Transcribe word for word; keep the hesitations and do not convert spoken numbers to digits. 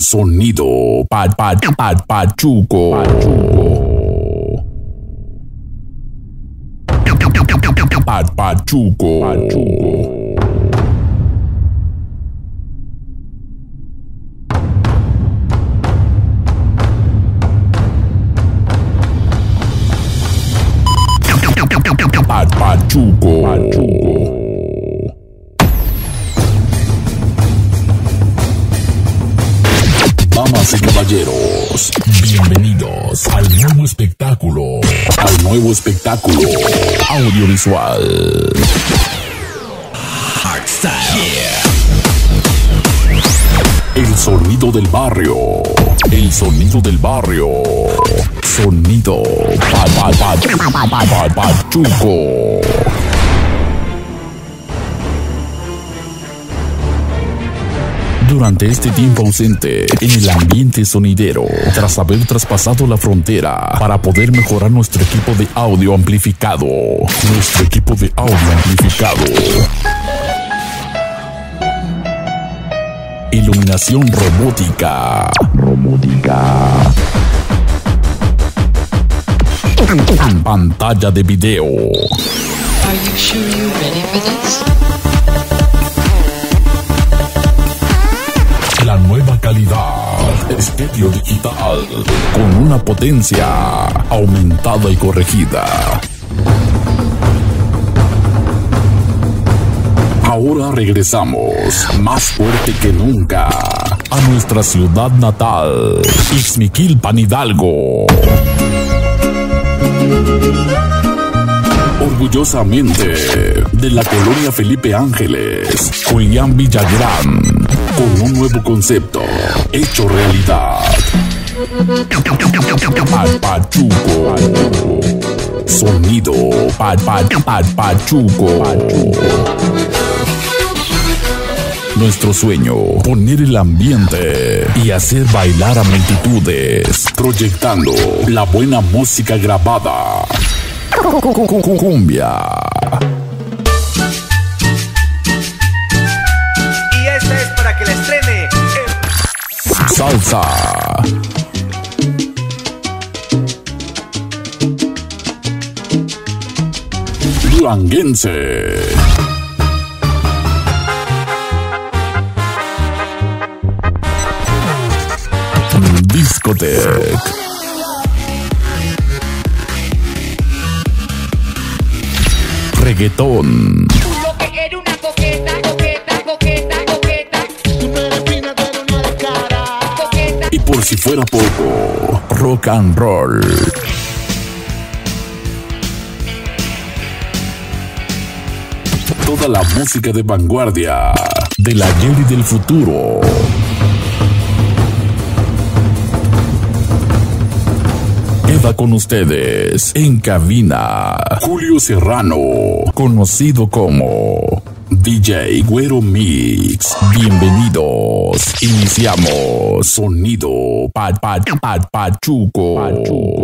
Sonido pa, pa, pa, pachuco. Pa, pachuco. Pachuco. Pa, pachuco. Pachuco. Damas y caballeros, bienvenidos al nuevo espectáculo, al nuevo espectáculo audiovisual. Hardstyle. El sonido del barrio, el sonido del barrio, sonido pa, pa, pa, pa, pa, pa, pachuco. Durante este tiempo ausente en el ambiente sonidero, tras haber traspasado la frontera para poder mejorar nuestro equipo de audio amplificado, nuestro equipo de audio amplificado, iluminación robótica, robótica, pantalla de video. Are you sure you're ready for this? La nueva calidad, estéreo digital, con una potencia aumentada y corregida. Ahora regresamos, más fuerte que nunca, a nuestra ciudad natal, Ixmiquilpan, Hidalgo. Orgullosamente, de la colonia Felipe Ángeles, Julián Villagrán, con un nuevo concepto, hecho realidad. Pa, pachuco. Sonido pa, pa, pa, pachuco. Nuestro sueño, poner el ambiente y hacer bailar a multitudes, proyectando la buena música grabada. Cumbia. Y esta es para que la estrene el... Salsa. Duranguense. Discotec. Reggaetón. Tú lo que eres una coqueta, coqueta, coqueta, coqueta. Tú no eres fina, pero no eres cara. Coqueta. Y por si fuera poco, rock and roll. Toda la música de vanguardia, del ayer y del futuro. Queda con ustedes en cabina Julio Serrano, conocido como D J Güero Mix. Bienvenidos. Iniciamos. Sonido pa, pa, pa, pachuco. Pachuco.